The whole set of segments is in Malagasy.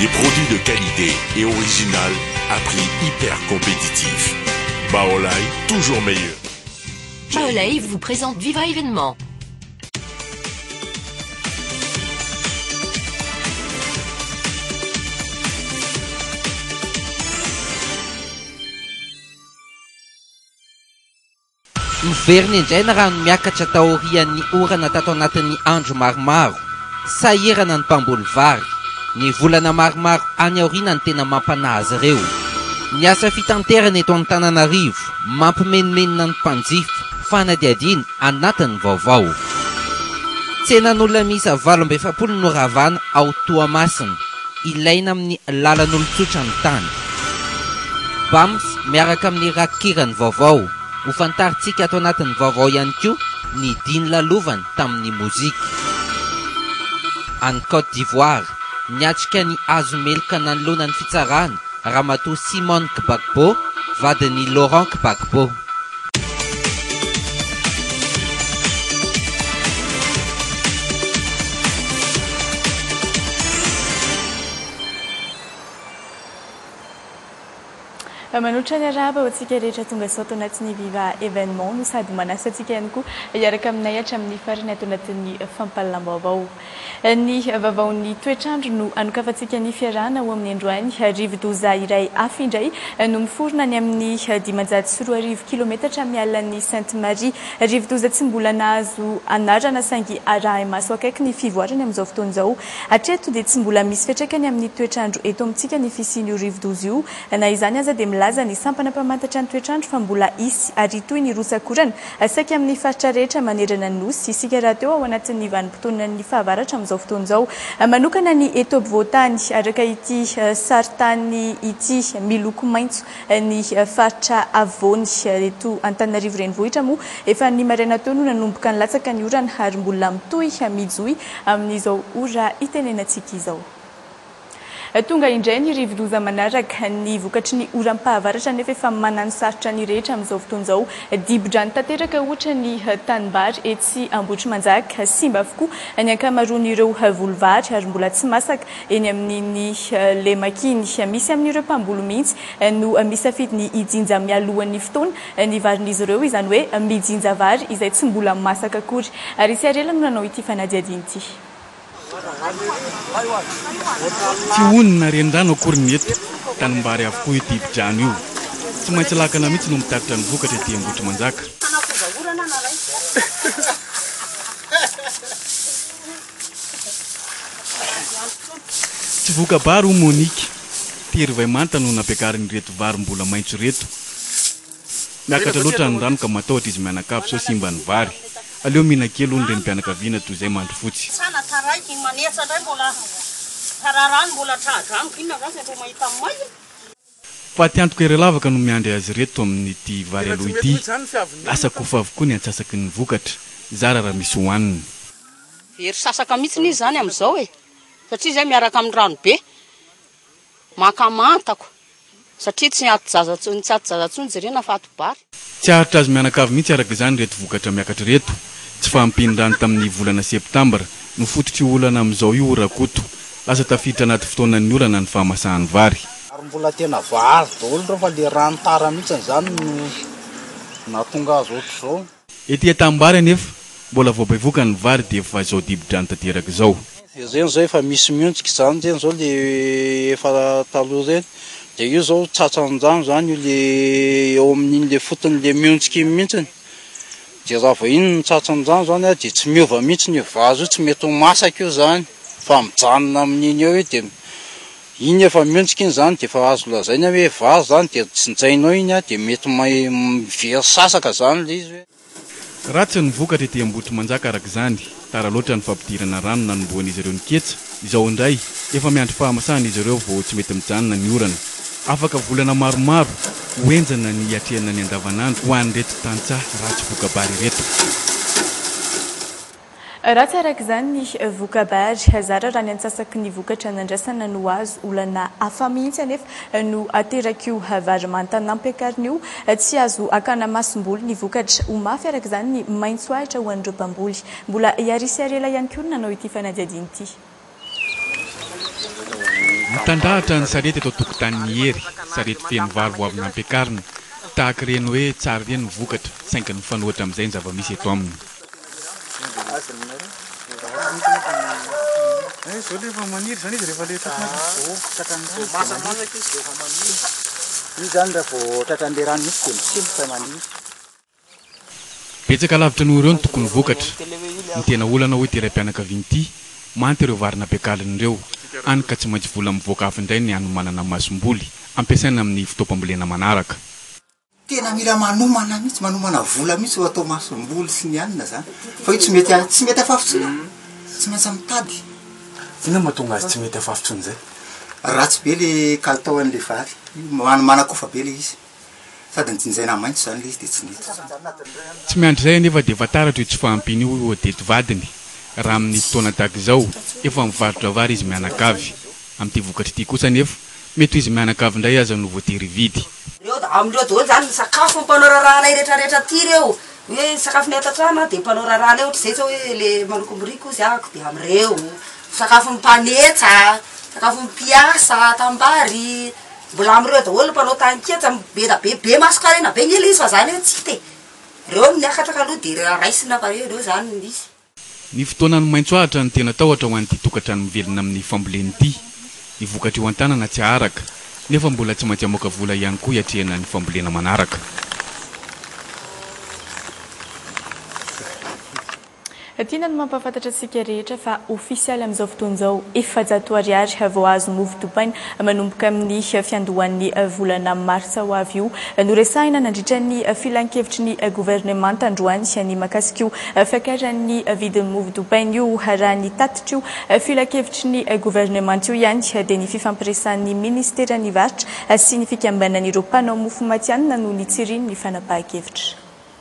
Des produits de qualité et original à prix hyper compétitif. Baolai, toujours meilleur. Baolai vous présente Vivre événement. Miverina indray na rano miakatra taorian'ny orana tato anatin'ny andro maromaro. Sahirana ny mpamboly vary. Ny volana maromaro any aoriana ny tena mampanazy ireo. Ny asa fitanterana eto Antananarivo mampimenomenona ny mpanjifa fanadiadiana anatin'ny vaovao. Tsenan'olona miisa 27 no ravana ao Toamasina, ilaina amin'ny lalan'olon-tsotra ny tany. BAMS miaraka amin'ny rakikirany vaovao ho fantaritsika ato anatin'ny vaovao ihany koa ny diny lalovany tamin'ny mozika. Any Côte d'Ivoire, niatrika ny azo meloka nanoloana ny fitsarana Ramatoa Simone Gbagbo, vadiny Laurent Gbagbo. Manoatra ny araba ho tsika rehetra tonga sao ato anatin'ny Viva événement no sady manasa atsika ihany koa iaraka aminay hatramin'ny farany ato anatin'ny fampalalam-baovao. Ny vaovaon'ny toetrandro no anokafantsika ny fiarahana ho amin'ny androany. Rivo-doza iray hafa indray no miforona ny amin'ny 540 kilometatra mialan'ny Sainte-Marie. Rivo-doza tsy mbola nahazo anarana saingy arahy maso akaiky ny fivoarany amin'izao fotoana izao. Hatreto dia tsy mbola misy fiantraikany amin'ny toetrandro eto amintsika ny fisian'io rivo-doza io. Na izany aza dia milaza ny sampana mpamantatra ny toetrandro fa mbola isy ary toy ny rosakorana saika amin'ny faritra rehetra manerana ny nosy. Isika raha teo ao anatin'ny vanim-potoanan'ny fahavaratra amin'izao fotoana izao. Manokana ny eto ampovoantany araka ity saritany ity miloko maitso ny faritra Avony eto Antananarivo renivohitra moa efa ny maraina teo no nanomboka ny latsaka ny orana ary mbola mitohy mijohy amin'izao ora itenenantsika izao. Tonga indray ny rivo-doza manaraka ny vokatry ny oram-pahavaratra nefa efa manano sarotra ny rehetra amin'izao fotoana izao. Dibo-drano tanteraka ohatra ny tanimbary etsy Ambohitrimanjaka, simba avokoa ny ankamaroan'ireo volovary ary mbola tsy masaka eny amin'iny lemakiny. Misy amin'ireo mpamboly mihitsy no misafidy ny ijinja mialohan'ny fotoana ny varin'izy ireo, izany hoe mijinja vary izay tsy mbola masaka akory. Ary isy arela no nanao ity fanadiadiana ity. Tsy onona renirano akory ny eto tanimbary avokoa io dibo-drano io. Tsy maintsy lakana mihitsy no mitaritra ny vokatra ety Ambohitrimanjaka. Tsy voka-bary ho Monique, tery vaimanta no nampiakariny reto vary mbola maitso reto. Miakatra loatra ny rano ka matahotra izy mianakavy sao simba ny vary. Aleo mihina kely hono reny mpianakaviana toy izay mandro fotsy. Fa tiantoka iray lavaka no miandry azy reto amin'ity vary aloha ity. Lasa kofa avokoa ny antsasaky ny vokatra. Zara raha misy hohaniny. Very sasaka mihitsy izy zany amin'izao e. Satria izay miaraka amin'ny rano be. Makamantako. Satria tsy ato-jazatsony jerena fa ato-bary. Tsy haritra azy mianakavy mihitsy araka izany reto vokatra miakatra reto. Tsy fampindrano tamin'ny volana septambra no fototry olana amin'izao io rakoto. Lasa tafiditra anaty fotoanan'ny olana ny fahamasahan'ny vary. Ary mbola tena vary daholo reo fa le rano tara mihitsy izany no nahatonga azy ohatr'izao. Ety Tambary anefa mbola voabevoka ny vary dia efa izao dibo-drano tanteraka izao. Izany izao efa misy miontsika izany zany izao le efa taloha ireny. Dia io izao tsatsan-drano zany io le eo amin'iny le foton'le miontsika iny mihitsy. Dia raha vao iny ny tsatsan-drano zany dia tsy miova mihitsy ny vazo io, tsy mety ho masaka io zany. Fa mijanona amin'iny eo io dia iny efa miontsika iny zany dia efa azo lazaina hoe vazo zany dia tsinjainao iny dia mety mivery sasaka zany le izy. Ratsy ny vokatra ety Ambohitrimanjaka araka izany. Tara loatra ny fampidirana rano nanomboan'izy ireo ny ketsa. Izao indray efa miandry fahamasahana izy ireo vao tsy mety mijanona ny orana. Afaka volana maromaro hoenjana ny atrehana ny andavanandro ho an'ny reto tantsaha ratsy voka-bary reto. Ratsy araka izany ny voka-bary. Zara raha ny antsasaky ny vokatra nandrasana no azo olana hafa mihitsy anefa no aterak'io vary manta nampiakariny io. Tsy azo akana masom-boly ny vokatra ho mafy araka izany ny maitso ahitra ho an'ireo mpamboly. Mbola iarisy arela ihany koa nanao ity fanadiadiana ity. Mitandahatra ny sarety eto tokotanin'ny hery, sarety feno vary ho avy nampiakarina, tahaka ireny hoe tsara ireny ny vokatra, saingy ny fanohatra amin'izay ny zava-misy eto aminy. Betsaka lavitra noho ireo ny tokony vokatra. Ny tena olana hoe teram-pianakaviana ity, manta ireo vary nampiakarina ireo, any ka tsy maintsy vola mivoaka hafa indray ny anomanana masom-boly ampiasaina amin'ny fitaovam-bolena manaraka. Tena mila manomana mihitsy, manomana vola mihitsy ho atao masom-boly sy ny anina zany. Fa io tsy mety afafotsona, tsy maintsy mitady. Ina mahatonga azy tsy mety afafotsona izay? Ratsy be le kalitaon'le vary, manakofa be le izy. Sady nitsinjaina maitso zany le izy dia tsy mety. Tsy miandry izay anefa dia efa taratra io tsy fahampiany io adety vadiny. Raha amin'ny fotoana tahaka izao, efa mivarotra vary izy mianakavy. Amin'ity vokatra ity kosa anefa, mety izy mianakavy indray aza no voatery vidy. Amin'ireo daholo zany sakafo mpanao raharahana rehetrarehetra ty reo. Hoe sakafo ny atatrana dia mpanao raharahana eo, ohatr'izay zao hoe le manoko miriko izy dia amin'ireo. Sakafo mpanetsa, sakafo mpiasa, tambary. Mbola amin'ireo daholo mpanao tanketsa, be masokarena be ny izy fa zany hoe tsy te. Ireo miakatra aloha dia raisina fa ireo zany misy. Ny fotoanany maitso ahatra ny tena tahotra ho an'ity tokantrano mivelona amin'ny fambolena ity. Ny vokatra io an-tanana tsy araka, nefa mbola tsy maintsy amoaka vola ihany koa hiatrehana ny fambolena manaraka. Tiana ny mampafantatra antsika rehetra fa ofisialy amin'izao fotoan'izao efa-jato ariary vao azo movy dopaina manomboka amin'ny fiandohan'ny volana marsa ho avy io. Noresahina nandritra ny filan-kevitry ny gouvernement androany ny makasika io fiakaran'ny vidin'ny movy dopaina io raha ny tatitra io filan-kevitry ny gouvernement io ihany dia ny fifampiresan'ny ministera ny varitra sy ny fikambanan'ireo mpanao mofo matianina no nitsiriny ny fanapahan-kevitra.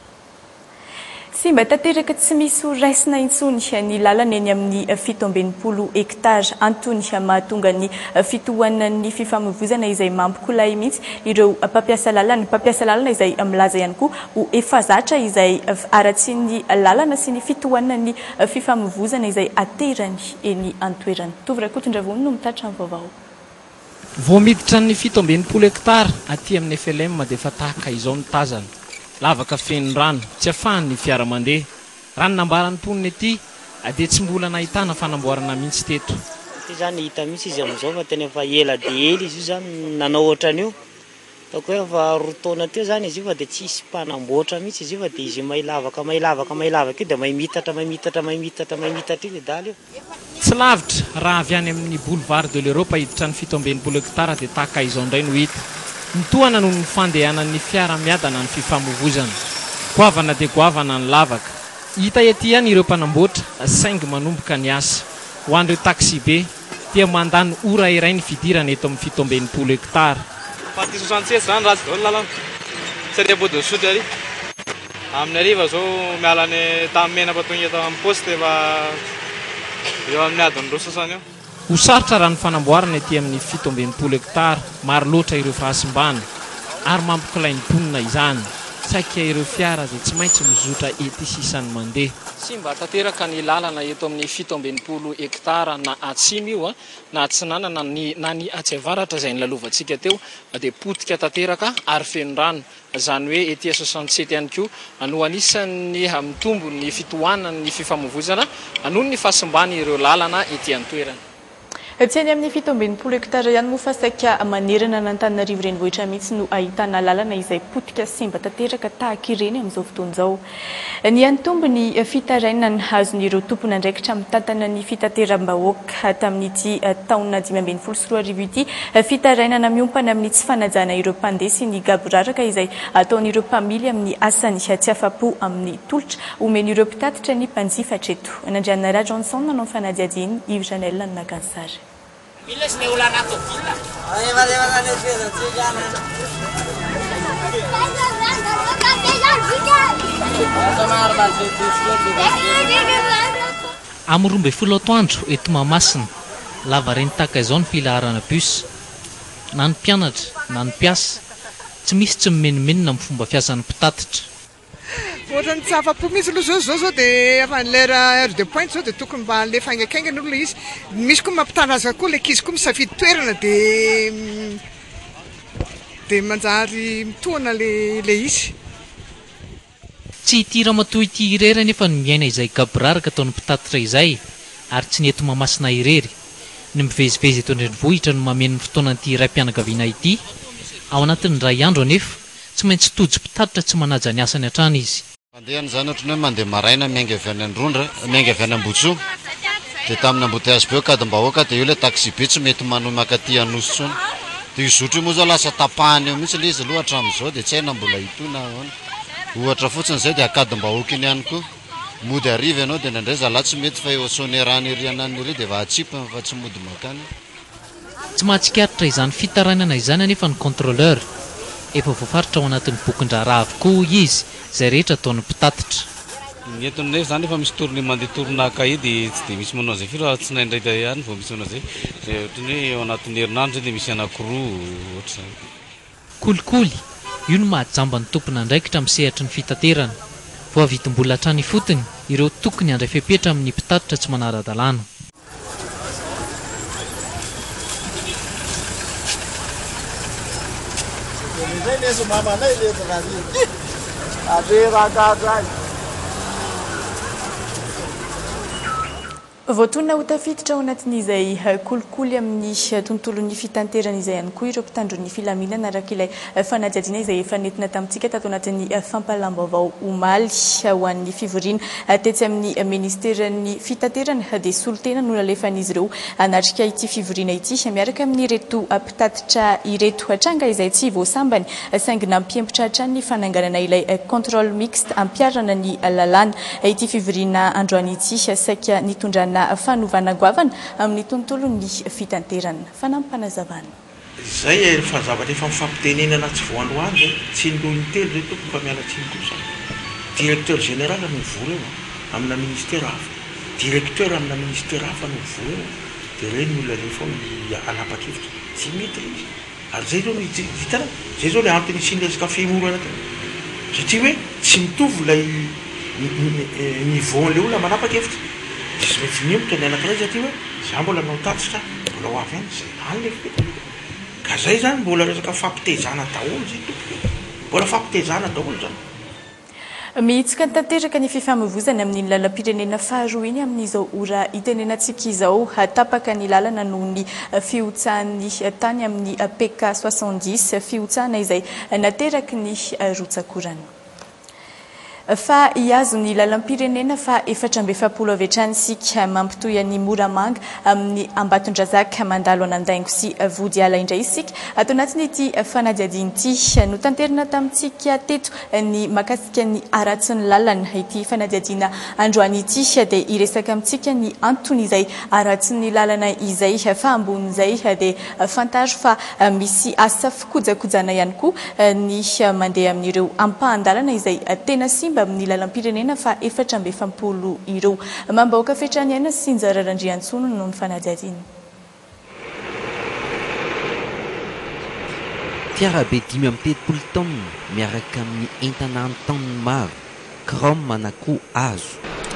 Simba tanteraka tsy misy raisina intsony ny lalana eny amin'ny 720 hektara antony mahatonga ny fitohanan'ny fifamoivoizana izay mampikolay mihitsy ireo mpampiasa lalana izay milaza ihany koa ho efa zatra izay aratsy ny lalana sy ny fitohanan'ny fifamoivoizana izay aterany eny antoerany. Tovrakotondravony no mitatra ny vaovao. Vao miditra ny 720 hektara aty amin'ny FLM dia efa tahaka izao ny tazana. Lavaka feno rano, tsy afahan'ny fiara mandeha. Rano nambaran'ny mponina ety, dia tsy mbola nahitana fanamboarana mihitsy teto. Ity zany hita mihitsy izy amin'izao fa tena efa ela dia ela izy io zany nanao ohatran'io. Taoko hoe efa roa taona teo zany izy io fa dia tsisy mpanamboatra mihitsy izy io fa dia izy mailavaka io dia mitatra io dia daly io. Tsy lavitra raha avy any amin'ny boulevard de l'Europe hiditra ny 720 hektara dia tahaka izao indray no hita. Nitohana noho ny fandehanan'ny fiara miadana ny fifamoivoizana. Goavana dia goavana ny lavaka. Hita ety ihany ireo mpanamboatra saingy manomboka ny asa. Ho an'ireo taxi be dia mandany ora iray ny fidirana eto amin'ny 720 hektara. Parti 67 zany ratsy daholo lalana. Satria body sotry ary. Amin'ny hariva zao miala ny tamin'ny mena patonga eto amin'ny poste efa eo amin'ny adiny roa sasany eo. Ho sarotra raha ny fanamboarana ety amin'ny 720 hektara, maro loatra ireo fahasimbana ary mampikolay ny mponina izany. Saika ireo fiara dia tsy maintsy mizotra ety sisany mandeha. Simba tanteraka ny lalana eto amin'ny 720 hektara na atsimo io na atsinana na ny atsevaratra izay nilalovantsika teo dia potika tanteraka ary feno rano. Izany hoe ety 67 ihany koa no anisan'ny mitombo ny fitohanan'ny fifamoivoizana noho ny fahasimbana ireo lalana ety an-toerana. Tsy any amin'ny 720 hektara ihany moa fa saika manerana n'Antananarivo renivohitra mihitsy no ahitana lalana izay potika simba tanteraka tahaka ireny amin'izao fotoan'izao. Ny antombo ny fitaraina ny hazon'ireo tompona andraikitra mitantana ny fitateram-bahoaka tamin'ity taona 2024 ity fitarainana miompana amin'ny tsy fanajana ireo mpandeha sy ny gaboraraka izay ataon'ireo mpamily amin'ny asany tsy afa-po amin'ny tolotra omen'ireo mpitatitra ny mpanjifatra eto. Nandriana Ra Johnson nanao fanadiadiany Yves Janel ny Nagansary. Amin'ny 12 atoandro eto Mahamasina, lava reny tahaka izao ny filaharana bus. Na ny mpianatra, na ny mpiasa, tsy misy tsy mimenomenona amin'ny fomba fiasan'ny mpitatitra. ohatrany tsy afa-po mihitsy aloha zao dia efa lera heure de pointe zao dia tokony mba le faingaikaingana aloha le izy misy koa mampitandrazana koa le kizy koa misafidy toerana dia manjary mitohana le izy tsy ity ramatoa ity irery nefa ny miaina izay gabraraka ataon'ny mpitatitra izay ary tsy nety mamasina irery ny mivezivezy eto andrenivohitra no mameno ny fotoanan'ity raim-pianakaviana ity ao anatin'ny ray andro anefa tsy maintsy tojo mpitatitra tsy manaja ny asany hatrany izy mandeha zany ohatrany hoe mandeha maraina miainga avy any Androndra miainga avy any Ambotsoa dia tamin'ny embouteillage be kadimbahoaka dia io le taxi be tsy mety manohy makaty Anosy tsony dia izotry moa zao lasa tapahany eo mihitsy le izy aloha hatramin'izao dia tsy haina mbola hitoina ahoana ohatra fotsiny izay dia akadimbahoaka iny ihany koa mody ariva ianao dia nandray zalahy tsy mety fa eo sonerany ery anany ery dia va atsipany fa tsy mody makany tsy mahatsikaritra izany fitaranana izany anefa ny contrôleur efa voafaritra ao anatin'ny bokin-draharaha avokoa izy izay rehetra ataon'ny mpitatitra ny entony nefa zany efa misy torony mandeha toronaka edy tsy dia misy manao zay firy raha tsy naindraiky ihany vao misy manao zay ohatrany hoe ao anatin'ny herinandro zay dia misy anankiroa ohatra zany kolikoly io no mahajamba ny tompona andraikitra amin'ny sehatry ny fitaterana vao avidim-bola hatrany fotony ireo tokony handray fepetra amin'ny mpitatitra tsy manara-dalàna voatonona ho tafiditra ao anatin'izay kolikoly amin'ny tontolon'ny fitanterana izay ihany koa ireo mpitandron'ny filaminana araka ilay fanadihadiana izay efa nentina tamintsika tato anatin'ny fampalam-baovao omaly ho an'ny fivoriana tetsy amin'ny ministeran'ny fitanterana dia solotena no nalefan'izy ireo anatrika ity fivoriana ity miaraka amin'ny ireto mpitatitra ireto hatranga izay tsy voasambany saingy nampiempotra hatrany ny fananganana ilay contrôle mixte ampiarana ny lalàna ity fivoriana androany ity saika nitondrana fanovana goavana amin'ny tontolon'ny fitanterana fanampanazavana izay rehefa zavatra efa mifampitenenana tsy voandroany zay tsy ndoiny telo zay toko fa mialatsiny kosa directeur général no mivory eo amina ministère hafa directeur amina ministère hafa no mivory eo dia reny olona rehefa anapa-kevitra tsy mety izy ary zay zao hitana zay zao le antony sinresaka fihemorana teo satria hoe tsy mitovy lay niveau le olona manapa-kevitra tsy maintsy miomotra ny anankiray satria hoe za mbola nao tatitra mbola ho avy any zay any le ka zay zany mbola resaka fampitezana daholo zay tompoko mbola fampitezana daholo zany mihitsika ny tanteraka ny fifamoivoizana amin'ny lalam-pirenena faharoa iny amin'izao ora itenenantsika izao tapaka ny lalana noho ny fihotsahany tany amin'ny PK 70 fihotsahana izay nateraky ny rotsakorana fa hiazo ny lalam-pirenena fa 470 avy hatrany sika mampitoy ny Moramanga amin'ny Ambatondrazaka mandalo anandaingo sy Vodiala indray isika ato anatin'ity fanadihadiana ity no tanterina tamintsika teto ny makasika ny aratsiny lalana ity fanadihadiana androany ity dia iresaka amintsika ny antony izay aratsiny lalana izay fa ambonin'izay dia fantaro fa misy asa fikojakojana ihany koa ny mandeha amin'ireo ampahandalana izay tena simba amin'ny lalam-pirenena fa 470 ireo mambahoaka fetrany aina Sinjara Randriantsono no ny fanadihadiana fiarabe 580 taona miaraka amin'ny entana antaoniny maro chrome na koa hazo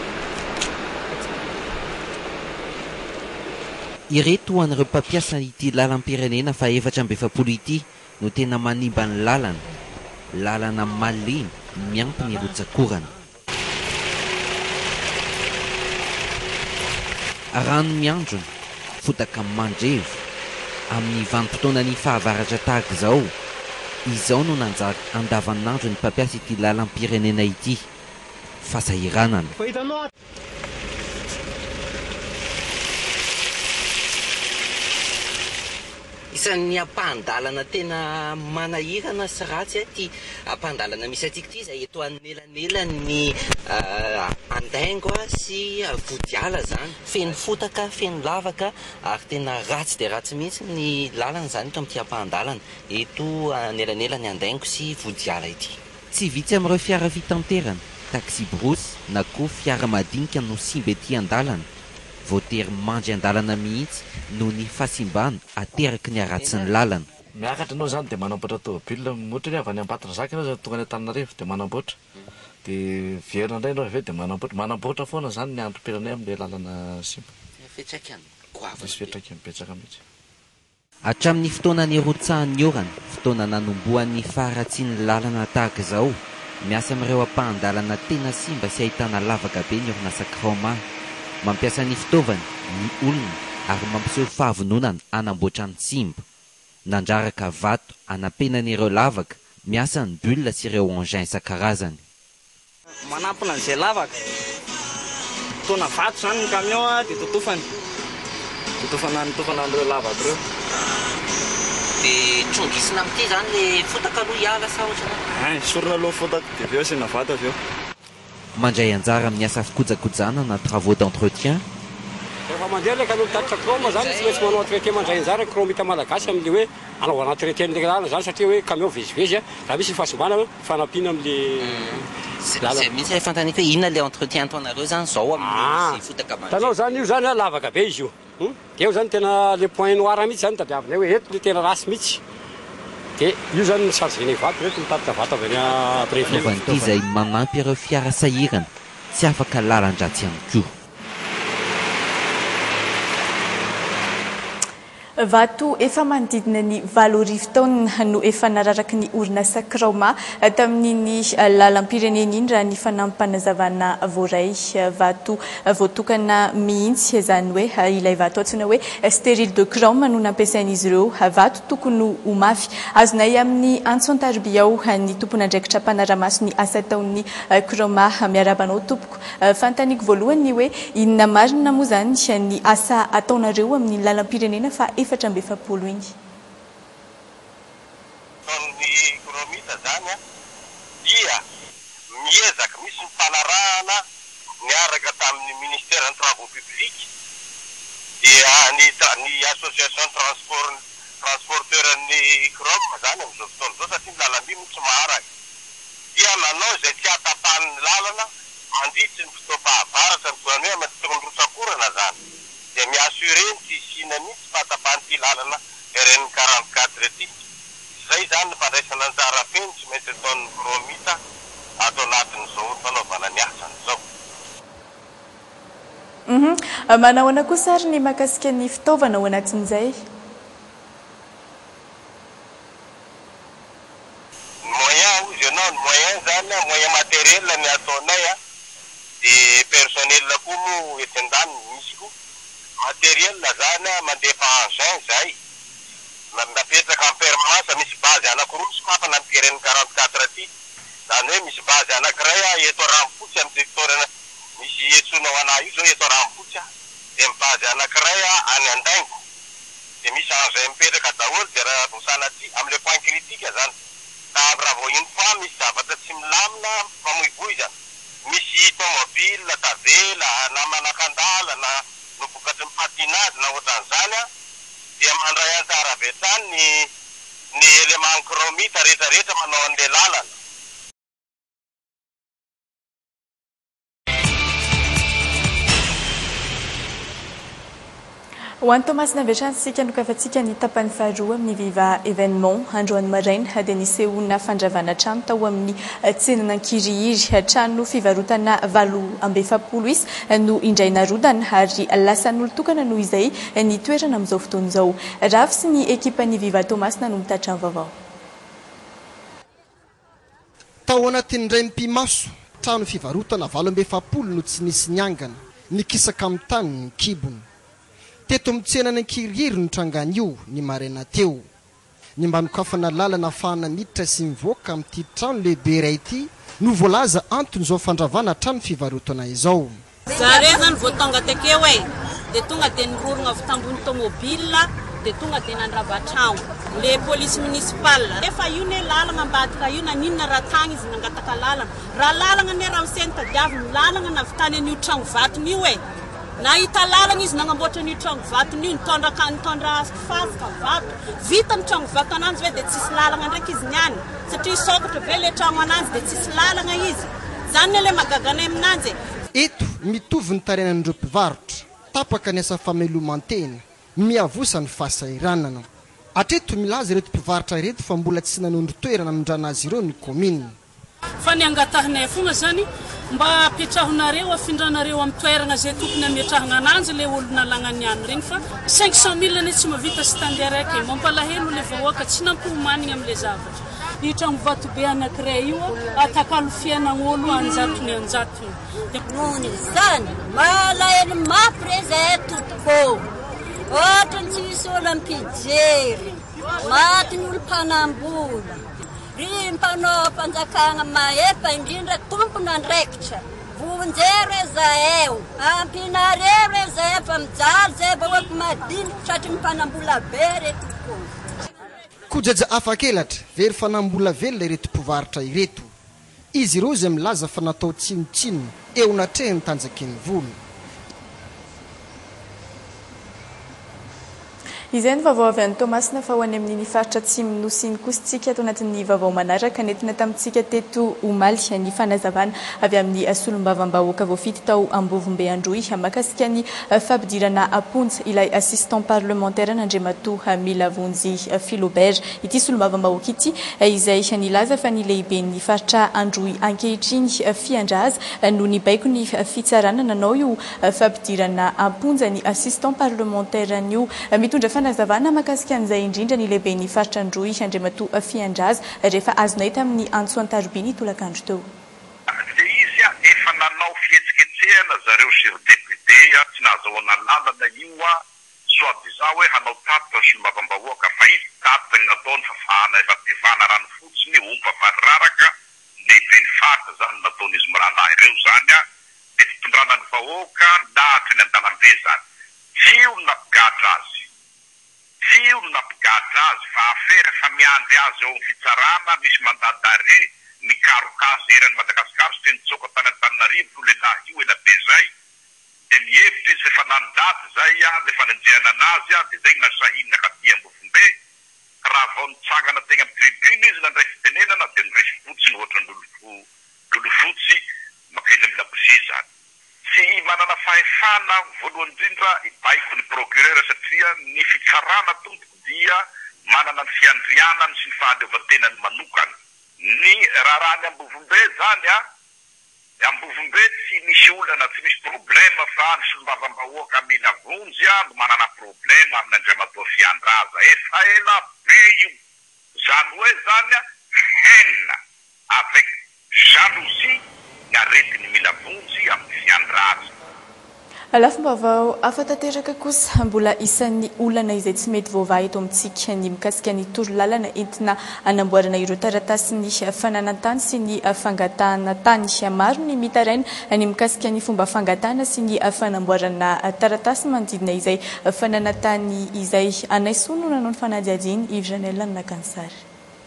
ireto ho an'ireo mpampiasa ity lalam-pirenena fa 470 ity no tena manimba ny lalana malemy miampy ny rotsakorana rano miandrony fotaka mandrevo amin'ny vanim-potoana ny fahavaratra tahaka izao no nanjary andavanandro ny mpampiasa ity lalam-pirenena ity fasahiranana isan'ny ampahandalana tena manahirana sy ratsy ty ampahandalana misy atsika ty izay eto anelanelany Andaingo sy Vodiala zany feno fotaka feno lavaka ary tena ratsy dia ratsy mihitsy ny lalana zany eto amin'ity ampahandalana eto anelanelany Andaingo sy Vodiala ity tsy vitsy amin'ireo fiara fitanterana taxi brosy na koa fiara madinika no simba ety andalana voatery mandry andalana mihitsy no ny fahasimbana ateraky ny aratsy ny lalana miakatra anao zany dia manamboatra tômôbila ohatra hoe avy any Ambatondrazaka ianao zany tonga any Antananarivo dia manamboatra dia verina indray ianao avy eo dia manamboatra foana zany ny androm-pirenay amin'ilay lalana simba. Misy fiantraikany betsaka mihitsy. Hatramin'ny fotoanany rotsahan'ny orana, fotoana nanombohan'ny faharatsiany lalana tahaka izao, miasa amin'ireo ampahan-dalana tena simba sy ahitana lavaka be ny orinasa Kroma. Mampiasa ny fitaovany, ny olona ary mampiseho fahavononana anamboatra ny simba. Nandraraka vato anampenan'ireo lavaka, miasa ny bulle sy ireo engins isan-karazany. Manampina an'izay lavaka. Tona vato zany ny camion dia totofana an'ireo lavaka ireo. Dia trongisina amin'ity zany le fotaka aloha hiala sa ohatrana? Sorona aloha fotaka dia avy eo asina vato avy eo. Mandray anjara amin'ny asa fikojakojana na travaux d'entretien. Rehefa mandeha ilay camion mitatitra kroma zany tsy maintsy manao entretien mandray anjara kroma hita malagasy amin'ilay hoe anaovana entretien ny lalana zany satria hoe camion vezivezy raha misy fahasimbana fanampiana amin'ilay lalana. Misy rehefa fantaniako hoe inona le entretien ataonareo zany zao amin'ny fotaka mandray. Tanao zany io zany lavaka be izy io. Dia io zany tena le point noir mihitsy zany tadiavinay hoe eto le tena rasy mihitsy. Dia io zany chargeny vato reto mitatitra vato avy any préfet. Fitaovana izay manampy ireo fiara sahirana tsy afaka lalan-dratsy ihany koa. Vato efa manodidina ny 7 taona no efa nararaky ny orinasa Kroma tamin'ny lalam-pirenena iny raha ny fanampanazavanana voaray. Vato voatokana mihitsy izany hoe ilay vato antsoina hoe stérile de Kroma no nampiasain'izy ireo. Vato tokony ho mafy. Azonay amin'ny Antson Tarbiao ny tompon'andraikitra mpanaramaso ny asa taon'ny Kroma miarabanao tompoko. Fantaniko voalohany hoe inona marina moa zany ny asa ataonareo amin'ny lalam-pirenena fa 450 iny. Ny kromita zany dia miezaka misy mifanarahana niaraka tamin'ny ministère ny travaux publics dia ny association transporteur ny Kroma zany amin'izao fotoana zao satria ny lalam-by moa tsy maharaka dia nanao izay tsy atapahan'ny lalana mandritsy ny fotoam-pahavaratra ny toany hoe tondrosakorana zany dia miassuré ny tsy isina mihitsy fahatapahan'ity lalana RN 44 ety. Zay zany ny fandraisana anjara feno tsy maintsy ataon'ny kromita ato anatin'izao fanaovana ny asany zao. Manao ana kosa ary ny mahakasika ny fitaovana ao anatin'izay? Moyen izy ianao ny moyen zany moyen matériel ny ataonay dia personnel koa moa ety an-dany misy koa matériel zany mandefa engin zay napetraka en permanence misy base anankiroa misy mafana ny RN 44 ty zany hoe misy base anankiray eto Rampotsy amin'ny territoire misy etsona ho anahy io zao eto Rampotsy dia base anankiray any Andaingo dia misy engin mipetraka daholo dia raha vosana ty amin'le point critique zany raha vao iny fa misy zavatra tsy milamina famoivoy zany misy tomobile tavela na manakandala na nobokatry ny patinage na ohatran'izany dia mandray anjara avy hatrany ny élément kromita rehetrarehetra manao an'ilay lalana. Ho an'ny Tomasina Vetransika nokafatsika ny tapany faharoa amin'ny Viva événement androany maraina dia nisehona fandravana trano tao amin'ny tsenan'Ankirihiry. Trano fivarotana 720 isy no indray narodana ary lasan'olo tokana noho izay ny toerana amin'izao fotoana izao. Rafy sy ny ekipan'ny Viva Tomasina no mitatra ny vaovao. Tao anatin'indray mpimaso trano fivarotana 720 no tsy nisy niangana nikisaka amin'ny tany ny kibony. Teto mitsenana Ankirihiry ny trangany io ny maraina teo. Ny mbanokafana lalana ahafahana miditra sy mivoaka amin'ity trano lehibe iray ity no voalaza anton'izao fandravana trano fivarotana izao. Zareo zany vao tonga takeo dia tonga dia nirorona avy tambony tomobile dia tonga dia nandrava trano le police municipale. Efa io ne lalana ambadika io na ninona raha tany izy nangataka lalana. Raha lalana ne raha useny tadiaviny lalana na vitany an'io trano vatony io na hita lalana izy nagnamboatra ny trano vatony io nitondra fafika vato vita ny trano vato ananjy hoe dia tsisy lalana ndraiky izy niany satria sokatra ve le trano ananjy dia tsisy lalana izy zany le magaganay aminanjy. Eto mitovy ny tarenan'ireo mpivarotra tapaka ny asa famelomantena miavosa ny fahasairanana. Atreto milaza ireto mpivarotra ireto fa mbola tsy nanondro toerana amindrana azy ireo ny komina. fa ny angatahinay fogna zany mba apetrahonareo afindranareo amin'ny toerana zay tokony ametrahana ananjy le olona lagnany any regny fa 500 000 ane tsy mavita sy tandeha raiky mampalahelo le vahoaka tsy nampihomanigny amin'le zavatra io trano vatobe anankiray io atakalo fiainan'olo anjatony anjatony nohony zany malahelo mafy re zay tompoko ohatrany tsy misy olo ampijery maty ny olo mpanambola ry mpanao mpanjakana mahefa indrindra tompona andraikitra vonjero e zahay ampinareo re zahay fa mijaly zay bahoaka madiniky satry mpanambola be re tompoko kojaja afakelatra very fanambola velona ireto mpivaritra ireto izy ireo izay milaza fa natao tsinotsinona eo natrehiny tanjakiny vola izay ny vaovao avy any Tomasina fa ho any amin'ny faritra atsimo nosy iny kosa tsika ato anatin'ny vaovao manaraka nentina tamintsika teto omaly ny fanazavana avy amin'ny solombavam-bahoaka voafity tao Ambovombe Androy makasika ny fampidirana aponja ilay assistant parlementaire n'Andriamatoa Milavonjy Philobert ity solombavam-bahoaka ity izay nilaza fa ny lehiben'ny faritra Androy ankehitriny fiandraza no nibaiko ny fitsarana nanao io fampidirana aponja ny assistant parlementaire io mitondra fanazavana makasika an'izay indrindra ny lehiben'ny faritra Androy Andriamatoa Fiandraza rehefa azonay tamin'ny Antso Antarobiny tolakandro teo. Le izy efa nanao fihetsiketsehana zareo chef député tsy nahazoana lalana io soi-disant hoe hanao tatitra solombavam-bahoaka fa izy tatitra ny nataony fafana efa tevana rano fotsiny ompafararaka lehiben'ny faritra zany nataon'izy mirana ireo zany de fitondrana ny vahoaka nahatra ny an-dalambe zany tsy olona mpigadra azy tsy olona mpigadra azy fa afera fa miandry azy eo amin'ny fitsarana misy mandadare mikarokazy eran'ny Madagasikara sy teny tsoka tany Antananarivo lehilahy io ela be zay de mihevitra izy efa nandaty zay le fanenjehana anazy de zay nasahinina katy Ambovombe raha vao nitsangana tegna amin'ny tribune izy nandray fitenenana de nindray fotsy ny ohatra lolo fotsy makainy amin'ny labozy zany tsy manana fahefana voalohany indrindra ibaiko ny procureur satria ny fitsarana tompoko dia manana ny fiandrianany sy ny fahaleovantenany manokana ny raharahany Ambovombe zany Ambovombe tsy misy olana tsy misy problema fa ny solombavam-bahoaka Milavonjy no manana problema amin'Andriamatoa Fiandraza efa ela be io zany hoe zany haine avec jalousie aretin'ny Milavonjy amin'ny Fiandraza. Alafa-baovao afa-tanteraka kosa mbola isan'ny olana izay tsy mety voavaha eto amintsika ny mikasika ny toro-lalana entina anamboarana ireo taratasy ny fananantany sy ny fangatahana tany maro ny mitaraina ny mikasika ny fomba fangatahana sy ny fanamboarana taratasy manodidina izay fananantany izay anaisono nanao ny fanadihadiany Yves Janel Nakansary.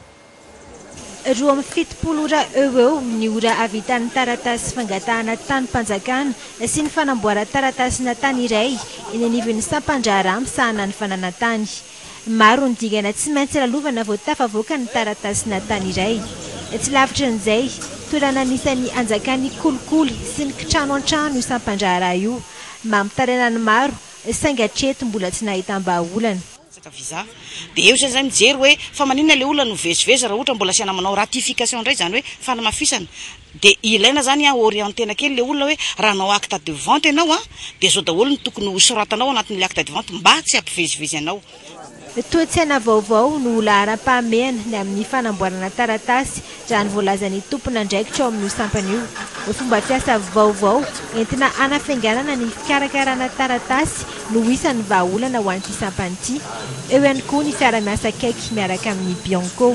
Roa amin'ny fitopolo ora eo ny ora avitan'ny taratasy fangatahana tany mpanjakana sy ny fanamboara taratasina tany iray eny anivon'ny Sampandrara misahana ny fananantany. Maro ny dingana tsy maintsy lalovana vao tafavoaka ny taratasina tany iray. Tsy lavitra n'izay tolana anisan'ny anjakany kolikoly sy ny kitrano an-trano io Sampandrara io mampitaraina ny maro saingy hatreto mbola tsy nahitam-bahaolana. Viza de eo zay mijery hoe fa maninona le olona no vezivezy raha ohatra mbola siana manao ratification indray zany hoe fanamafisana de ilaina zany orientena kely le olona hoe raha nao acte de vente ianao de zao daholo ny tokony ho soratanao anatin'le acte de vente mba tsy ampivezivezy anao. Toe-tsaina vaovao no lahara-pahamehana ny amin'ny fanamboarana taratasy raha ny voalazan'ny tompona andraikitra ao amin'ny sampany io. Fomba fiasa vaovao entina anafianganana ny fikarakarana taratasy no isan'ny vahaolana ho an'ity sampany ity. Eo ihany koa ny fiara-miasa akaiky miaraka amin'ny Bianco.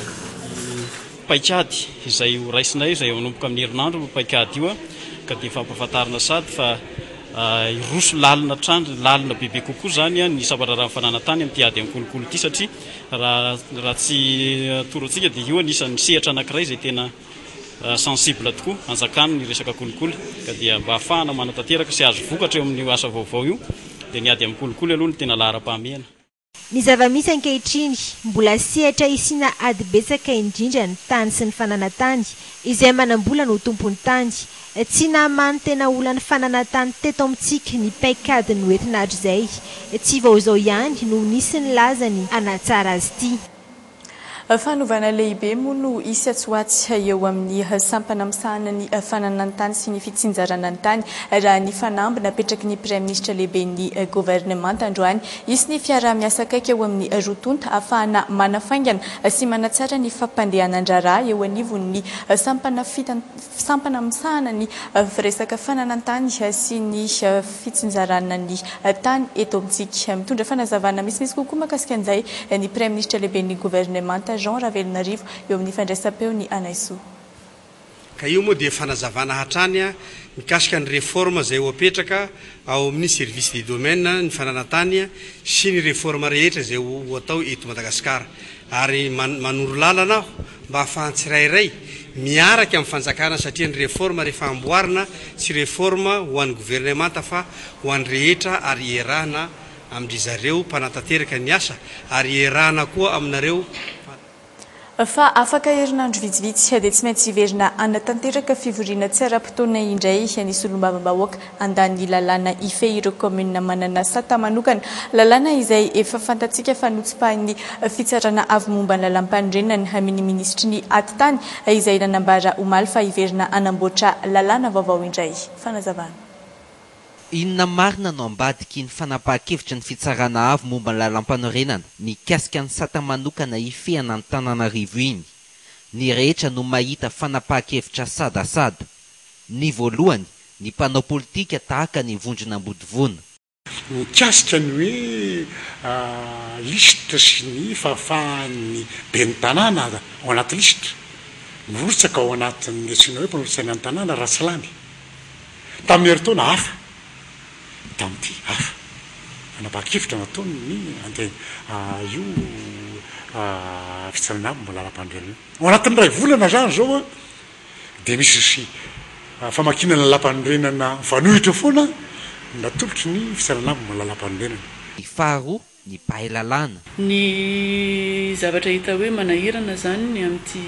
Paikady izay ho raisinay izay manomboka amin'ny herinandro paikady io ka dia fampahafantarana sady fa iroso lalina trandro lalina bebe kokoa zany ny sabarara fananantany amin'ity ady amin'ny kolokolo ity satria raha tsy toroantsika dia io anisan'ny sehatra anankiray izay tena sensible tokoa anjakany ny resaka kolokolo ka dia mba ahafahana manatanteraka sy azo vokatra eo amin'ny asa vaovao io dia ny ady amin'ny kolokolo aloha ny tena lahara-pahamehana. Ny zava-misy ankehitriny mbola sehatra isina ady betsaka indrindra ny tany sy ny fananantany izay manambola no tompony tany. Tsy namany tena olana fananantany teto amintsika ny paikady no entina hatr'izay. Tsy vao izao ihany no nisy ny lazany anatsara azy ity. Fanovana lehibe moa no isy atsoatsy eo amin'ny sampana misahana ny fananana ny tany sy ny fitsinjarana ny tany raha ny fanamby napetraky ny Premier Ministre lehibe ny gouvernement androany isy ny fiara-miasa akaiky eo amin'ny rotonta ahafahana manafaingana sy manatsara ny fampandehanan-draharaha eo anivon'ny sampana misahana ny resaka fananana ny tany sy ny fitsinjarana ny tany eto amintsika mitondra fanazavana misimisy kokoa mahakasika an'izay ny Premier Ministre lehibe ny gouvernement Jean Ravelonarivo eo amin'ny fandraisam-peo ny Anaiso. Ka io moa dia fanazavana hatrany mikasika ny réforme izay ho apetraka ao amin'ny service des domaines ny fananantany sy ny réforme rehetra izay ho atao eto Madagasikara ary manoro lalana aho mba ahafahan'ny tsirairay miaraka amin'ny fanjakana satria ny réforme rehefa amboarina sy réforme ho an'ny gouvernement fa ho an'ny rehetra ary erahana amin'ny zareo mpanantanteraka ny asa ary erahana koa aminareo fa afaka herinandro vitsivitsy dia tsy maintsy hiverina anatanteraka fivoriana tsy ara-potoana indray ny solombavambahoaka andany lalàna ife ireo commune manana sata manokana lalàna izay efa fantatsika fa notsipahin'ny fitsarana avy momba ny lalam-pandrenany amin'ny ministry ny atitany izay nanambara omaly fa hiverina anamboatra lalàna vaovao indray fanazavana. Inona marina no ambadiky ny fanapahan-kevitra ny fitsarana avy momba ny lalam-panorenana mikasika ny sata manokana ifehana ny Antananarivo iny. Ny rehetra no mahita fanapahan-kevitra sadasada. Ny voalohany, ny mpanao politika tahaka ny vondrona ambodivona. Mikasika ny hoe lisitra sy ny fahafahan'ny ben'ny tanàna ao anaty lisitra. Mirotsaka ao anatin'ny antsoina hoe mpanorotsaina ny tanàna Ratsilany. Tamin'ny heritaona hafa. Tamin'ity hafa anapahan-kevitra nataony ny io fitsarana avy mbola lalam-pandrenana ao anatin'ny ray volana zany zao dia misy famakinana lalam-pandrenana vanohitra foana natolotry ny fitsarana avy mbola lalam-pandrenana. Faharoa ny pahay lalàna. Ny zavatra hita hoe manahirana zany ny amin'ity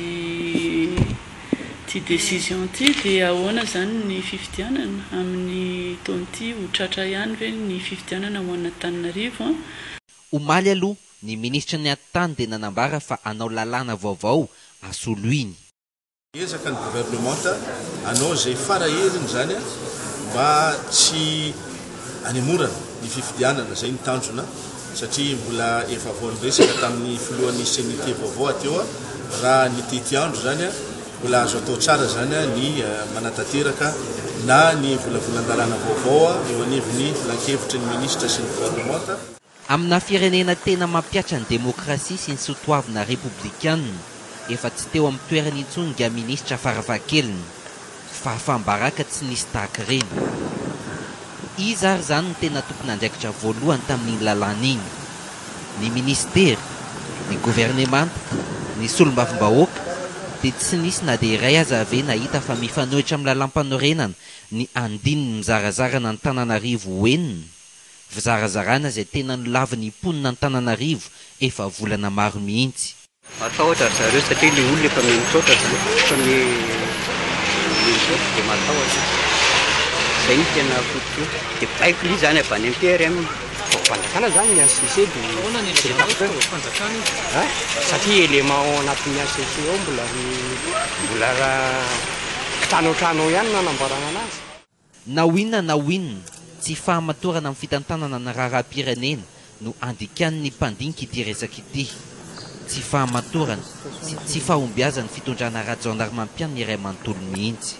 décision ty dia ahoana zany ny fifidianana amin'ny taonty ho tratra ihany ve ny fifidianana ho an'Antananarivo. Omaly aloha ny ministra ny atitany dia nanambara fa anao lalàna vaovao asolo iny. Ezaka ny gouvernement anao izay faraheriny zany mba tsy anemorana ny fifidianana zay ny tanjona satria mbola efa voaresaka tamin'ny filohan'ny senité vaovao ateo raha ny tety andro zany mbola azo atao tsara zany ny manatanteraka na ny volavolan-dalàna vaovao eo anivon'ny filan-kevitry ny ministra sy ny gouvernement. Amina firenena tena mampiatra ny demokrasia sy ny soatoavina republikanina efa tsy teo amin'ny toerana intsony nga ministra farafahakeliny fa fambaraka tsy nisy tahaka ireny. Izy ary zany ny tena tokony andraikitra voalohany tamin'iny lalàna iny. Ny ministera, ny gouvernement, ny solombavambahoaka dia tsy nisy na dia iray aza ave nahita fa mifanohitra amin'ny lalam-panorenana ny andininy mizarazarana ny Antananarivo hoenina. Fizarazarana izay tena nolavin'ny mponina ny Antananarivo efa volana maro mihitsy. Matahotra zareo satria ilay olona efa mitsotra zany efa mitsotra dia matahotra. Izay ny tena fototra dia paiko li zany avy any an-tery aminy. Fanjakana zany ny ACC dia satria elema ao anatin'ny ACC ao mbola tranotrano ihany nanamboarana anazy. Na inona na inona tsy fahamatorana amin'ny fitantanana na raharaham-pirenena no andikan'ny mpandinika ity resaka ity. Tsy fahamatorana sy tsy fahombiazan'ny fitondrana ara-jandarmampiana ny iray manontolo mihitsy.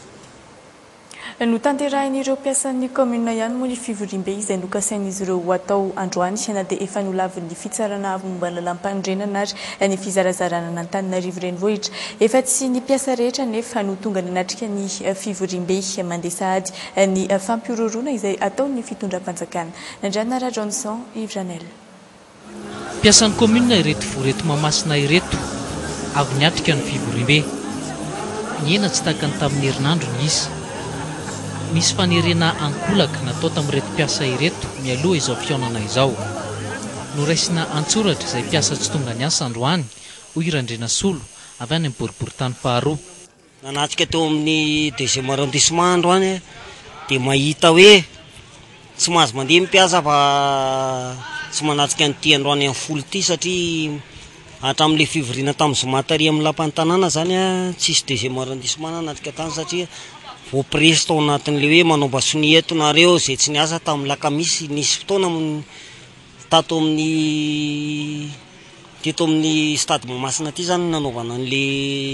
No tanterahin'ireo mpiasan'ny commune ihany moa ny fivoriam-be izay nokasain'izy ireo atao androany na dia efa nolavin'ny fitsarana avy momba ny lalam-pandrenana ary ny fizarazarana n'Antananarivo renivohitra. Efa tsy ny mpiasa rehetra nefa no tonga nanatrika ny fivoriam-be mandeha sahady ny fampiororona izay ataon'ny fitondram-panjakana. Nandriana Ra Johnson, Yves Janel. Mpiasan'ny commune ireto voreto mamasina ireto avy niatrika ny fivoriam-be. Niena tsy tahaka ny tamin'ny herinandro ny izy. Misy fanerena ankolaka natao tamin'ireto mpiasa ireto mialoha izao fionana izao. Noraisina antsoratra izay mpiasa tsy tonga ny asa androany hoy Irandrena Solo avy any amin'ny boriboritany faharoa. Nanatrika teo amin'ny 2e arrondissement androany dia mahita hoe tsy mahazo mandeha mpiasa fa tsy manatrika ny ty androany amin'ny folo ty satria hatramin'le fivoriana tamin'ny zomatary amin'ny lapan'ny tanàna zany a tsisy deuxième arrondissement natrika tany satria voapresy tao anatin'le hoe manaomba sonietonareo zay tsy niasa tamin'ny lakamisy nisy fotoana tato amin'ny teto amin'ny stade Mahamasina ty zany nanaovana an'le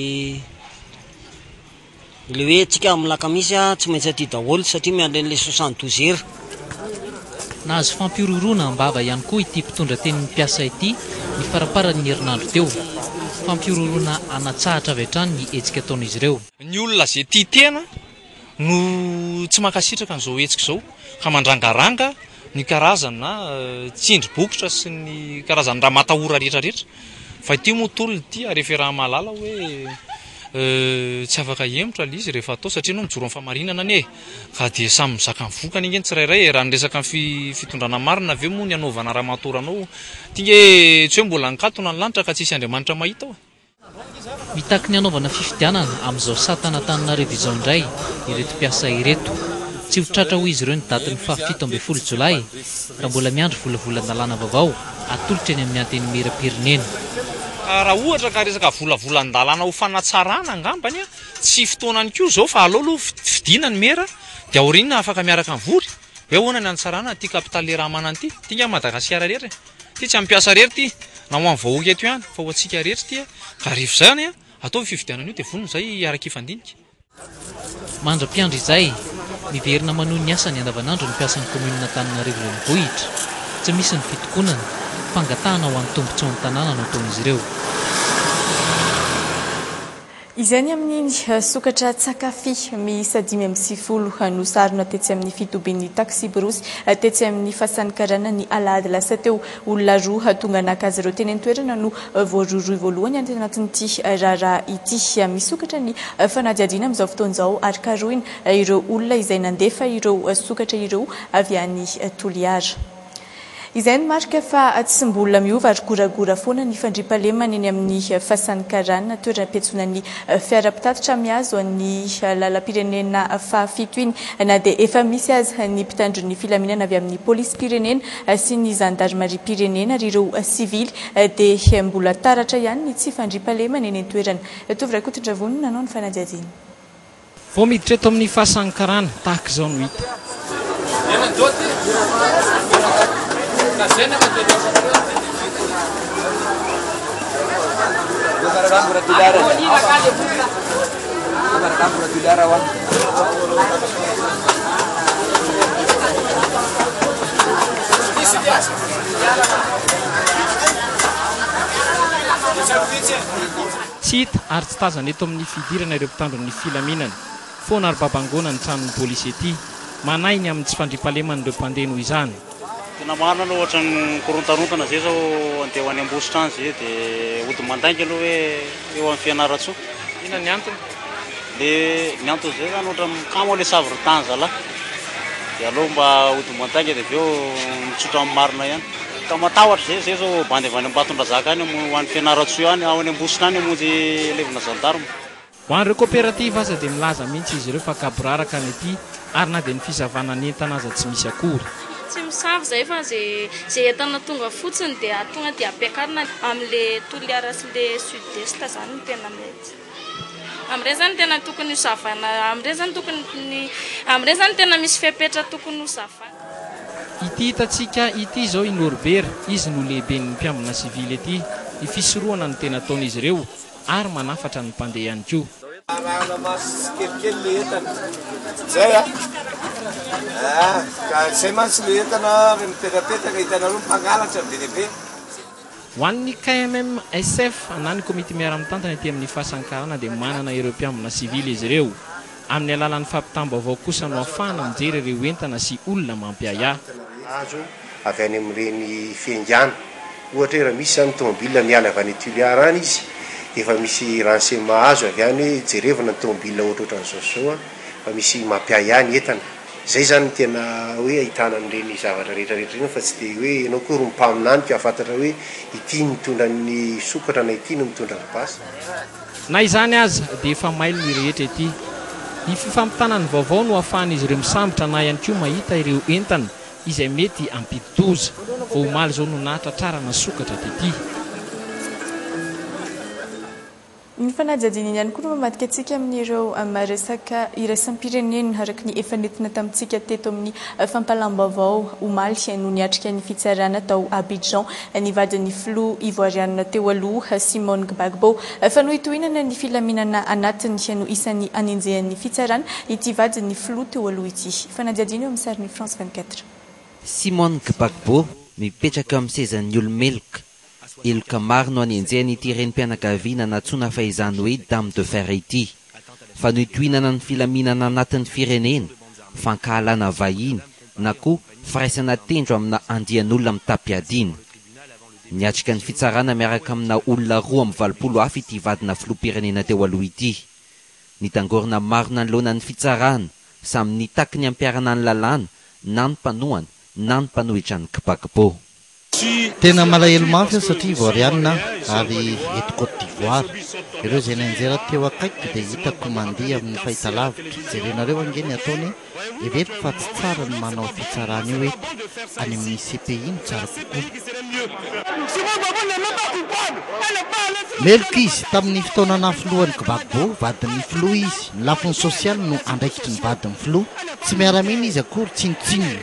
hoe tsika amin'ny lakamisy a tsy maintsy aty daholo satria miandry an'le 72 heures. Nahazo fampiroroana ambava ihany koa ity mpitondra teny mpiasa ity ny faraparany herinandro teo. Fampiroroana anatsahatra avy hatrany ny hetsika ataon'izy ireo. Ny olona zay tia tena no tsy mankasitraka an'izao hetsika izao ka mandrangaranga ny karazana tsindry bokotra sy ny karazana raha matahora rehetrarehetra. Fa ity moa tolony ity arefa raha malala hoe tsy afaka hemotra l izy rehefa atao satria no mijoro amin'ny famarinana ane ka dia samy mizaka ny vokany ingeny tsirairay raha nyresaka ny fitondrana marina aveo moa ny anaovana raha matoranao tinge tsy hoe mbola nikatona ny lanitra ka tsisy Andriamanitra mahita ao. Mitaky ny anaovana fifidianana amin'izao satana Antananarivo izao indray ireto mpiasa ireto. Tsy ho tratra ho izy ireo ny daty ny 17 Jolay raha mbola miandry volavolan-dalàna vaovao atolotra eny amin'ny anteny Merapirenena. Raha ohatra ka resaka volavolan-dalàna ho fanatsarana angambany a tsy fotoanany koa zao fa aleo aloha fidina ny mera dia aoriana afaka miaraka mivory hoe ahoana ny anatsarana ty kapitaly raha manana ty tinga Madagasikara rehetra ty tsy ampiasa rehetra ty na ho amin'ny vahoaka eto ihany fa ho antsika rehetra ty ka rehefa zany a atao fifidianana io dia vonona zay araka ifandinika. Mandra-piandro izay miverina manohy ny asa ny andavanandro ny mpiasan'ny komunina Antananarivo renivohitra tsy misy ny fitokonana fangatahana ho an'ny tombontsy ny tanàna no ataon'izy ireo. Izany amin'ny sokatra tsakafy miisa 5 no sarona tetsy amin'ny fitobin'ny taxi brosy tetsy amin'ny fasan'ny karana ny alahady lasa teo olona roa tonga nakazy ireo teny an-toerana no voaroroy voalohany anatin'ity raharaha ity misokatra ny fanadiadiana amin'izao fotoan'izao ary karoina ireo olona izay nandefa ireo sokatra ireo avy any Toliara. Izay ny marika fa tsy mbola miova ary goragora foana ny fandriampahalemana eny amin'ny fasan'ny karana toerana petsona ny fiara-pitatitra miazo ny lalam-pirenena fahafito iny na dia efa misy azy ny mpitandro ny filaminana avy amin'ny polisy pirenena sy ny zandarmaria pirenena ary ireo sivily dia mbola taratra ihany ny tsy fandriampahalemana eny an-toerana. Tovy Rakotondravony nanao ny fanadiadiana. Vao miditra eto amin'ny fasan'ny karana tahaka izao no hita. Tsy hita ary tsy tazana eto amin'ny fidirana ireo mpitandro ny filaminana foana ary babangona ny tranon'ny polisy ety manainy amin'ny tsy fandriampahalemana ireo mpandeha noho izany. Tena marina aloha ohatra ny korontarontana zay zao andeha ho any ambositra any zay dia ody mandainga aloha hoe eo amin'ny fianaratsoa. Ina ny antony? Ny antony zay zany ohatra mikamo le savritany zalahy dia aloha mba ody mandainga dia aveo mitsotra amin'ny marina ihany. Ka matahotra zay zao bandy avy any Ambatondrazaka any ho an'ny fianaratsoa any ao any ambositra any hamonjy levina gendarme. Ho an'ireo coopérative aza dia milaza mihitsy izy ireo fa kaboraraka ny ety ary na dia ny fizavana ny entana aza tsy misy akory. Tsy misavy zay fa zay entana tonga fotsiny dia tonga dia ampiakarina amin'le Toliara sy le sud-est zany no tena mety. Amin'ireny zany tena tokony ho savana, amin'ireny zany tena misy fepetra tokony ho savana. Ity hitantsika ity izao i Norbert, izy no lehiben'ny mpiambina sivily ety, ny fisorohana no tena ataon'izy ireo ary manafatra ny mpandeha ihany koa. Arahana maso kelikely le entana zay ka zay mantsy le entana mipetrapetraka hitanareo mpangalatra be lehibe. Ho an'ny KMMSF na ny komity miara-mitantana ety amin'ny fasankarana dia manana ireo mpiambina sivily izy ireo amin'ny alalan'ny fampitam-baovao kosa no ahafahana mijery ireo entana sy olona mampiaya. Azo avy any amin'ireny fiangana ohatra raha misy any tomobile miala avy any Toliara any izy efa misy renseignement azo avy any jerevana ny tomobile ohatrohatra n'izao fa misy mampiaya ny entana zay zany tena hoe ahitana an'ireny zavatra rehetrarehetra iny fa tsy dia hoe ianao koa ro mipaminany ka afantatra hoe ity mitondra ny sokatra na ity no mitondra ny basy. Na izany aza dia efa mailo ny rehetra ety. Ny fifampitanany vaovao no ahafahan'izy ireo misambotra na ihany koa mahita ireo entana izay mety ampidi-doza vao omaly izao no nahatra trarana sokatra tety. ny fanajajiny ihany koa no mamadika antsika amin'ireo maresaka iraisam-pirenena araka ny efa nentina tamintsika teto amin'ny fampalam-baovao omaly no niatrika ny fitsarana tao Abidjan ny vadin'ny filoha ivoiriana teo aloha Simone Gbagbo fa no hitohinana ny filaminana anatiny no isan'ny anenjehan'ny fitsarana ity vadin'ny filoha teo aloha ity. Fanajajiny eo amin'ny sarin'ny France 24. Simone Gbagbo mipetraka amin'ny sezan'ny olomeloka. Eloka maro no anenjehany ity renim-pianakaviana natsoina fa izany hoe Dame de Fer ity. Fa no hitohinana ny filaminana anatin'ny firenena, fankahalana vahiny, na koa firaisana tendro amina andian'olona mitapiadina. Niatrika ny fitsarana miaraka amina olona 2 hafa ity vadina filoham-pirenena teo aloha ity. Nitangorona maro nanoloana ny fitsarana, samy nitaky ny ampiarana ny lalàna, na ny mpanohana, na ny mpanohitra ny Gbagbo. Tena malahelo mafy satria ivoiriana ary eto Côte d'Ivoire. Ireo izay nanjera teo akaiky dia hitako mandeha amin'ny fahitalavitra. Jerenareo angeny ataony everiko fa tsy tsara ny manao fitsarana io eto any amin'ny CPI no tsara kokoa. Meloka izy tamin'ny fotoana nafilohan'ny Gbagbo, vadin'ny filoha izy. Ny lafiny sosialy no andraikitry ny vadin'ny filoha. Tsy miara-miny izy akory tsinotsinona.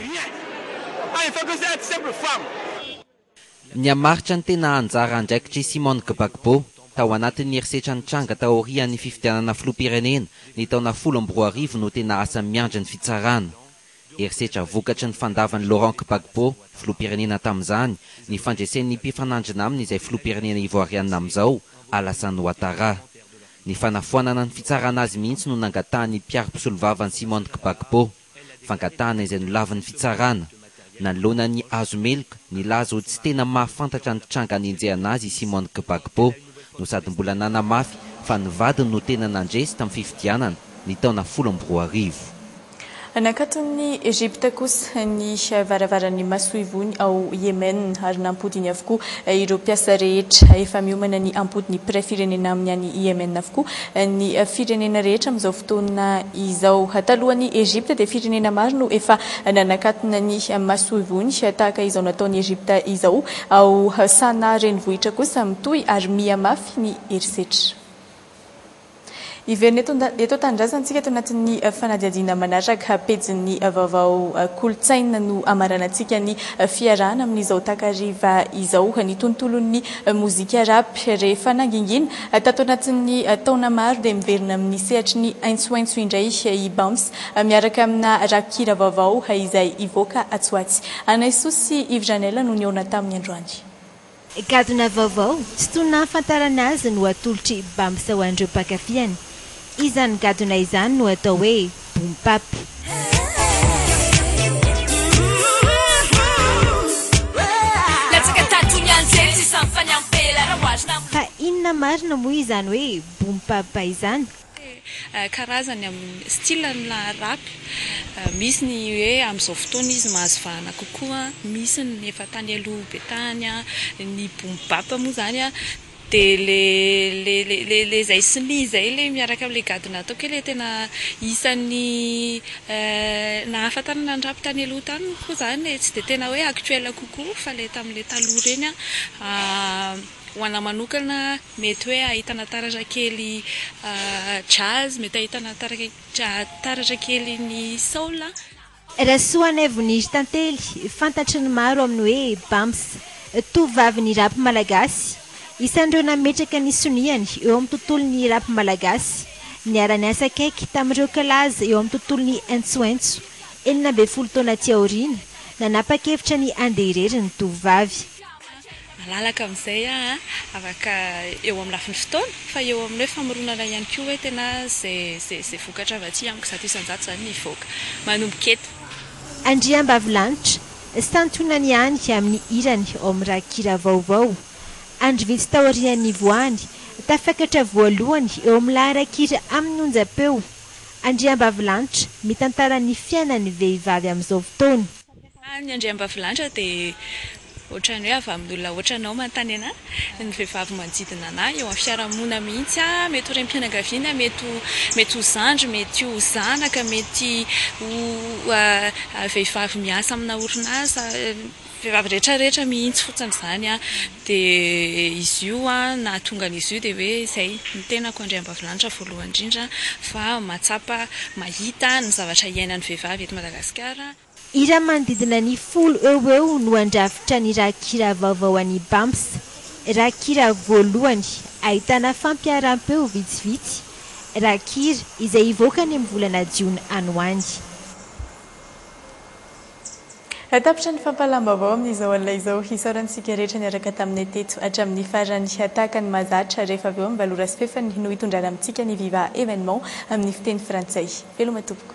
Niamaritra ny tena anjara andraikitry Simone Gbagbo tao anatin'ny herisetra ny tranga taorian'ny fifidianana filoham-pirenena ny taona 2010 no tena asa miandry ny fitsarana. Herisetra vokatry ny fandavan'ny Laurent Gbagbo, filoham-pirenena tamin'izany, ny fandresen'ny mpifanandrina aminy izay filoham-pirenena ivoiriana amin'izao, Alassane Ouattara. Ny fanafoanana ny fitsarana azy mihitsy no nangatahany mpiaro-mpisolovavany Simone Gbagbo, fangatahana izay no lavin'ny fitsarana. Nanoloana ny azo meloka nilaza ho tsy tena mahafantatra ny tranga anenjehana azy Simone Gbagbo, no sady mbola nanamafy fa ny vadiny no tena nandresy tamin'ny fifidianana ny taona 2010. Anakaton'ny Egypte kosa ny varavaran'ny masoivony ao Yemen ary nampodiny avokoa ireo mpiasa rehetra efa miomana ny ampodiny pre-firenena amin'ny any Yemen avokoa ny firenena rehetra amin'izao fotoana izao. Talohan'ny Egypte dia firenena maro no efa nanakatona ny masoivony tahaka izao nataon'ny Egypte izao ao Sana renivohitra kosa mitohy ary mihamafy ny herisetra. Iverina eto tanindrazantsika eto anatin'ny fanadihadiana manaraka pejin'ny vaovao kolotsaina no amaranantsika ny fiarahana amin'izao takariva izao ny tontolon'ny mozika rap rehefa nangingina tato anatin'ny taona maro dia miverina amin'ny sehatry ny aintsoaintso indray i Bams miaraka amina rakira vaovao izay ivoaka atsoatsy. Anaiso sy Yves Janel no niona tamin'ny androany. Gadona vaovao tsy tona afantarana azy no atolotry Bams ho an'ireo mpankafihany. Izany gadona izany no atao hoe boom bap. Fa inona marina moa izany hoe boom bap izany? Karazany amin'ny style-na rap, misy ny hoe amin'izao fotoana izy mahazo vahana kokoa, misy ny efa tany aloha be tany, ny boom bap moa zany dia le zay sini zay le miaraka amin'ilay gadona atao kely tena isan'ny nahafantarana ny rap tany aloha tany koa zany tsy dia tena hoe actuel kokoa fa le tamin'ilay taloha reny ho ana manokana mety hoe ahitana taratra kely jazz, mety ahitana taratra kely ny soul. Rasoa an'Evonige tantely fantatry ny maro amin'ny hoe Bams, tovavy ny rap malagasy. Isan'ireo nametraka ny soniany eo amin'ny tontolon'ny rap malagasy. Niara-ny asa akaiky tamin'ireo kalaza eo amin'ny tontolon'ny aintsoaintso. 12 taona aty aoriana, nanapa-kevitra ny andeha irery ny tovavy. Malalaka amin'izay afaka eo amin'ny lafiny fotoana fa eo amin'ny hoe famoronana ihany koa hoe tena zay vokatra avy aty amiko zato isan-jato zany nivoaka manomboka eto. Andriambavilanitra santonany ihany amin'ny irany ao amin'ny rakira vaovao. Andro vitsy taorian'ny voany tafakatra voalohany eo amin'ny laharakira amin'ny onjam-peo. Andriambavilanitra mitantara ny fiainan'ny vehivavy amin'izao fotoana. Ny Andriambavilanitra dia ohatran'ny hoe avy amin'olona ohatranao manontany anahy, ny vehivavy manodidina anahy eo amin'ny fiarahamonina mihitsy, mety ho renim-pianakaviana, mety ho zandry, mety ho zanaka, mety ho vehivavy miasa amina orinasa, vehivavy rehetrarehetra mihitsy fotsiny zany a dia izy io a na tonga n'izy io dia hoe izay ny tenako andriambavilanitra voalohany indrindra fa matsapa mahita ny zavatra iainan'ny vehivavy eto Madagasikara. Ira manodidina ny 10 eo no andrafitra ny rakira vaovao an'i BAMS. Rakira voalohany ahitana fampiaram-peo vitsivitsy. Rakira izay ivoaka ny amin'ny volana Jiona any ho any. Tapitra ny fampalam-baovao amin'izao alina izao hisaorantsika rehetra niaraka taminay teto hatramin'ny farany hatakany mazatra rehefa avy eo amin'ny valora sy fefany no hitondrana amintsika ny Viva événement amin'ny fiteny frantsay. Veloma tompoko.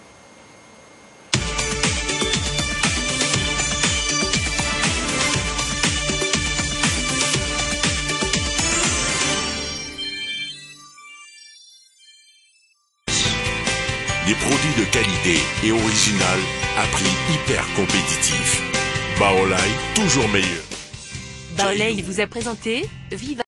Des produits de qualité et original à prix hyper compétitif. Baolai, toujours meilleur. Baolai vous a présenté Viva.